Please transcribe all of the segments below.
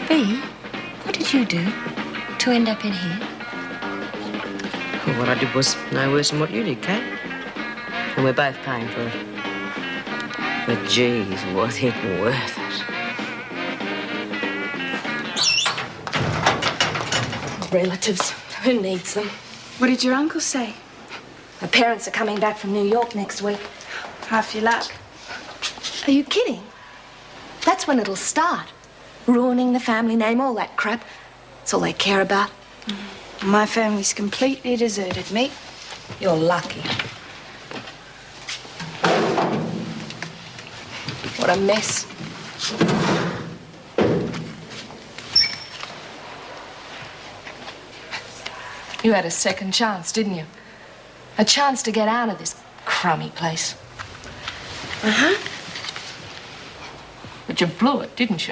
Bea, what did you do to end up in here? Well, what I did was no worse than what you did, Kate. And we're both paying for it. But, geez, was it worth it? Relatives. Who needs them? What did your uncle say? My parents are coming back from New York next week. Half your luck. Are you kidding? That's when it'll start. Ruining the family name, all that crap. That's all they care about. My family's completely deserted me. You're lucky. What a mess. You had a second chance, didn't you? A chance to get out of this crummy place. Uh-huh. But you blew it, didn't you?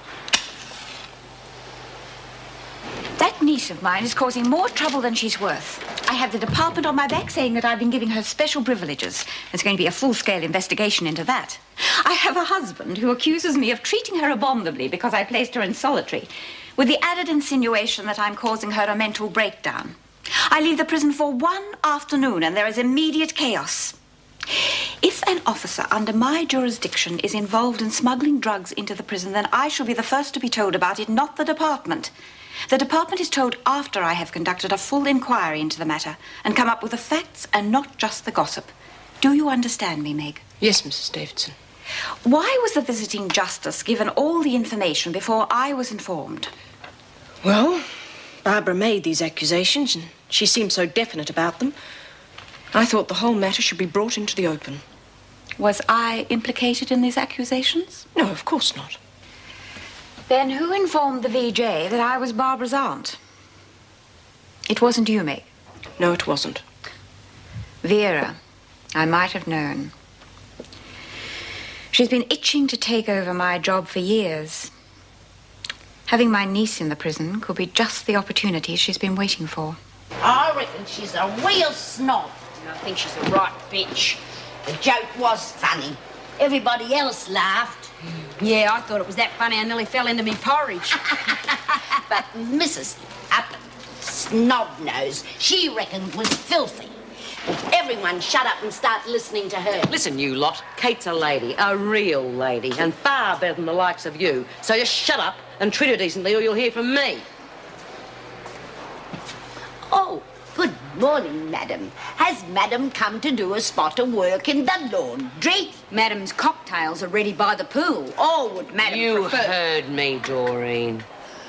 That niece of mine is causing more trouble than she's worth. I have the department on my back saying that I've been giving her special privileges. There's going to be a full-scale investigation into that. I have a husband who accuses me of treating her abominably because I placed her in solitary, with the added insinuation that I'm causing her a mental breakdown. I leave the prison for one afternoon and there is immediate chaos. If an officer under my jurisdiction is involved in smuggling drugs into the prison, then I shall be the first to be told about it, not the department. The department is told after I have conducted a full inquiry into the matter and come up with the facts and not just the gossip. Do you understand me, Meg? Yes, Mrs. Davidson. Why was the visiting justice given all the information before I was informed? Well, Barbara made these accusations and she seemed so definite about them. I thought the whole matter should be brought into the open. Was I implicated in these accusations? No, of course not. Then who informed the VJ that I was Barbara's aunt? It wasn't you, Meg. No, it wasn't. Vera, I might have known. She's been itching to take over my job for years. Having my niece in the prison could be just the opportunity she's been waiting for. I reckon she's a real snob. I think she's a right bitch. The joke was funny. Everybody else laughed. Yeah, I thought it was that funny I nearly fell into me porridge. But Mrs. Up Snobnose, she reckoned it was filthy. Everyone shut up and start listening to her. Listen, you lot. Kate's a lady, a real lady, and far better than the likes of you. So just shut up and treat her decently or you'll hear from me. Oh, good morning, madam. Has madam come to do a spot of work in the laundry? Madam's cocktails are ready by the pool. Or would madam You prefer... heard me, Doreen.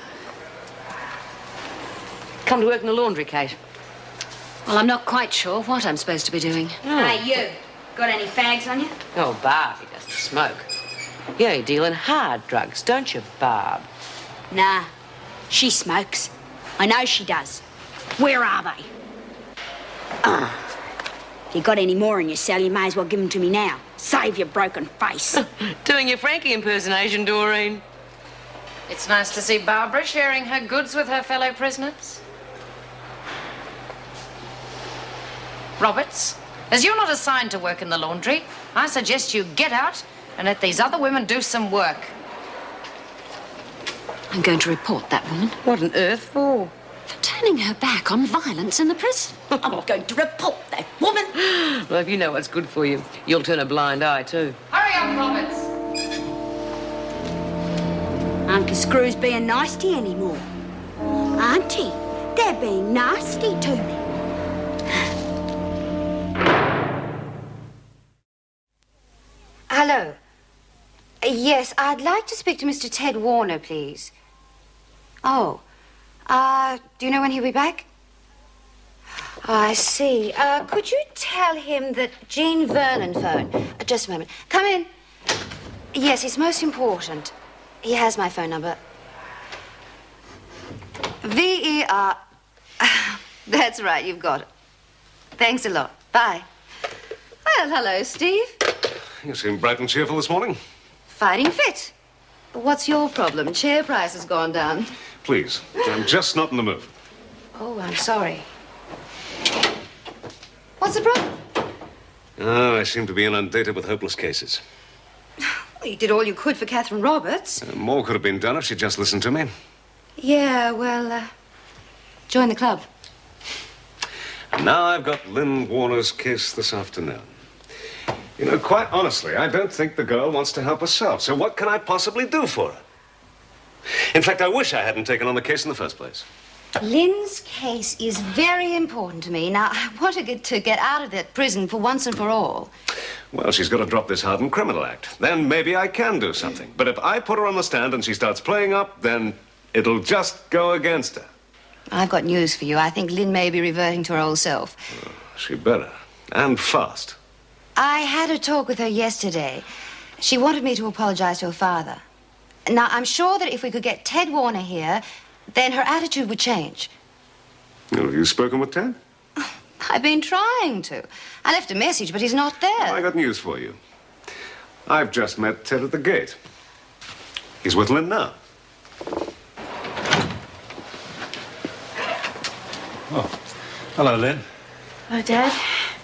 Come to work in the laundry, Kate. Well, I'm not quite sure what I'm supposed to be doing. Hey, you. Got any fags on you? Oh, Barb, he doesn't smoke. Yeah, you deal in hard drugs, don't you, Barb? Nah, she smokes. I know she does. Where are they? If you got any more in your cell, you may as well give them to me now. Save your broken face. Doing your Frankie impersonation, Doreen. It's nice to see Barbara sharing her goods with her fellow prisoners. Roberts, as you're not assigned to work in the laundry, I suggest you get out and let these other women do some work. I'm going to report that woman What on earth for? for turning her back on violence in the prison. I'm going to report that woman. Well, if you know what's good for you, you'll turn a blind eye, too. Hurry up, Roberts. Uncle Screw's being nasty anymore. Auntie, they're being nasty to me. Hello. Yes, I'd like to speak to Mr. Ted Warner, please. Oh. Do you know when he'll be back? I see. Could you tell him that Jean Vernon phoned? Just a moment. Come in. Yes, it's most important. He has my phone number. V-E-R... That's right, you've got it. Thanks a lot. Bye. Well, hello, Steve. You seem bright and cheerful this morning. Fighting fit. What's your problem? Chair price has gone down. Please, I'm just not in the mood. Oh, I'm sorry. What's the problem? Oh, I seem to be inundated with hopeless cases. Well, you did all you could for Catherine Roberts. More could have been done if she'd just listened to me. Yeah, well, join the club. And now I've got Lynn Warner's case this afternoon. You know, quite honestly, I don't think the girl wants to help herself. So what can I possibly do for her? In fact, I wish I hadn't taken on the case in the first place. Lynn's case is very important to me. Now, I want to get out of that prison for once and for all. Well, she's got to drop this hardened criminal act. Then maybe I can do something. But if I put her on the stand and she starts playing up, then it'll just go against her. I've got news for you. I think Lynn may be reverting to her old self. She better. And fast. I had a talk with her yesterday. She wanted me to apologize to her father. Now, I'm sure that if we could get Ted Warner here, then her attitude would change. Well, have you spoken with Ted? I've been trying to. I left a message, but he's not there. I got news for you. I've just met Ted at the gate. He's with Lynn now. Oh, hello, Lynn. Hello, Dad.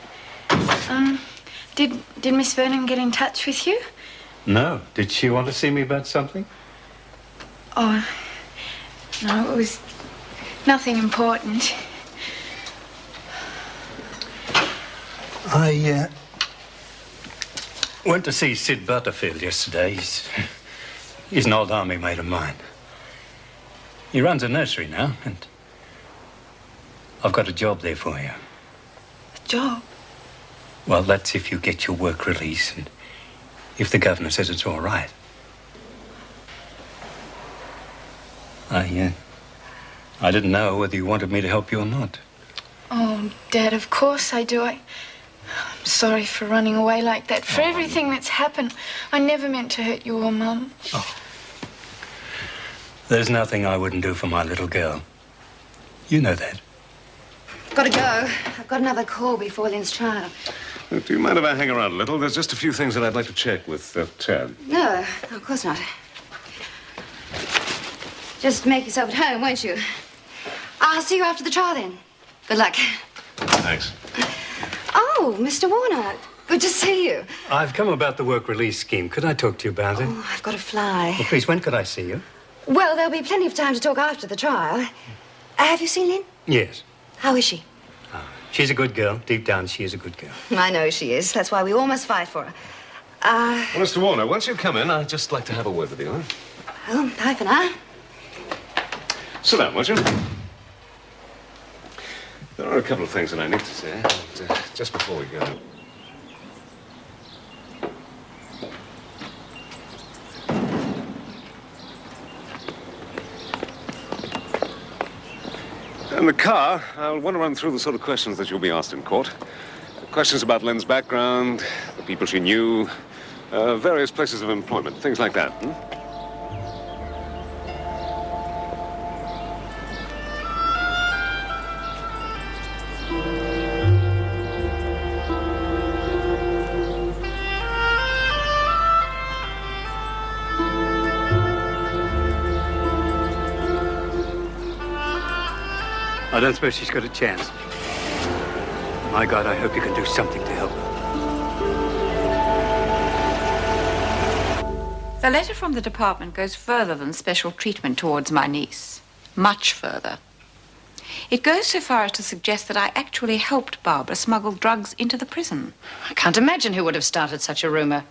Did Miss Vernon get in touch with you? No. Did she want to see me about something? Oh, no, it was nothing important. I went to see Sid Butterfield yesterday. He's an old army mate of mine. He runs a nursery now, and I've got a job there for you. A job? Well, that's if you get your work release and if the governor says it's all right. I didn't know whether you wanted me to help you or not. Oh, Dad, of course I do. I'm sorry for running away like that, for everything that's happened. I never meant to hurt you or Mum. Oh. There's nothing I wouldn't do for my little girl. You know that. Gotta go. I've got another call before Lynn's trial. Do you mind if I hang around a little? There's just a few things that I'd like to check with Ted. No, of course not. Just make yourself at home, won't you? I'll see you after the trial then. Good luck. Thanks. Oh, Mr. Warner. Good to see you. I've come about the work release scheme. Could I talk to you about it? Oh, I've got to fly. Well, please, when could I see you? Well, there'll be plenty of time to talk after the trial. Have you seen Lynn? Yes. How is she? She's a good girl. Deep down, she is a good girl. I know she is. That's why we all must fight for her. Well, Mr. Warner, once you come in, I'd just like to have a word with you, huh? Well, bye for now. Sit down, won't you? There are a couple of things that I need to say, but, just before we go. In the car, I'll want to run through the sort of questions that you'll be asked in court. Questions about Lynn's background, the people she knew, various places of employment, things like that. I don't suppose she's got a chance. My God, I hope you can do something to help her. The letter from the department goes further than special treatment towards my niece. Much further. It goes so far as to suggest that I actually helped Barbara smuggle drugs into the prison. I can't imagine who would have started such a rumor.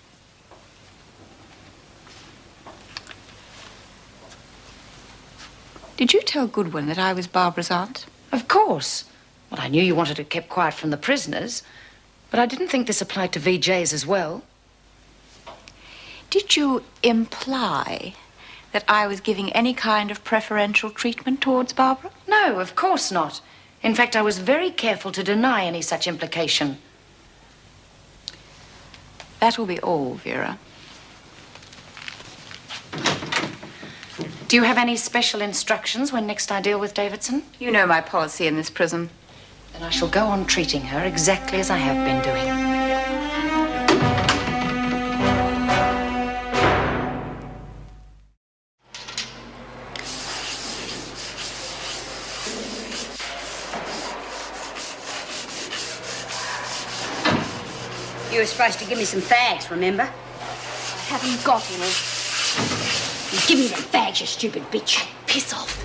Did you tell Goodwin that I was Barbara's aunt? Of course. Well, I knew you wanted it kept quiet from the prisoners, but I didn't think this applied to VJs as well. Did you imply that I was giving any kind of preferential treatment towards Barbara? No, of course not. In fact, I was very careful to deny any such implication. That will be all, Vera. Do you have any special instructions when next I deal with Davidson? You know my policy in this prison. Then I shall go on treating her exactly as I have been doing. You were supposed to give me some fags, remember? I haven't got any. Give me that badge, you stupid bitch. Piss off.